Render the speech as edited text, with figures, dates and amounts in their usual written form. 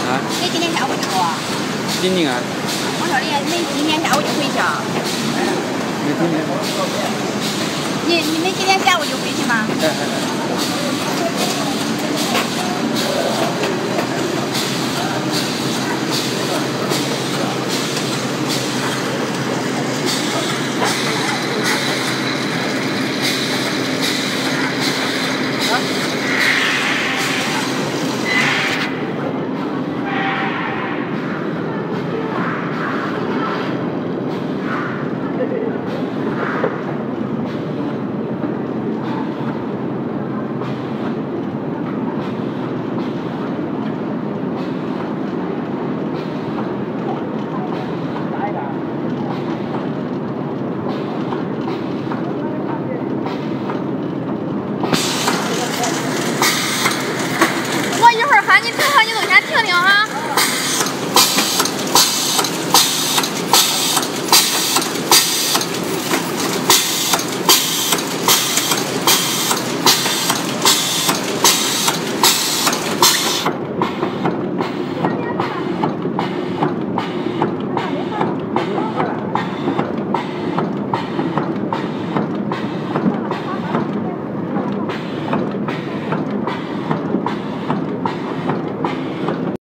啊？ 你今天下午就过啊？ 今年啊？ 我说你今天下午就回去啊？ 没听见。 你今天下午就回去吗？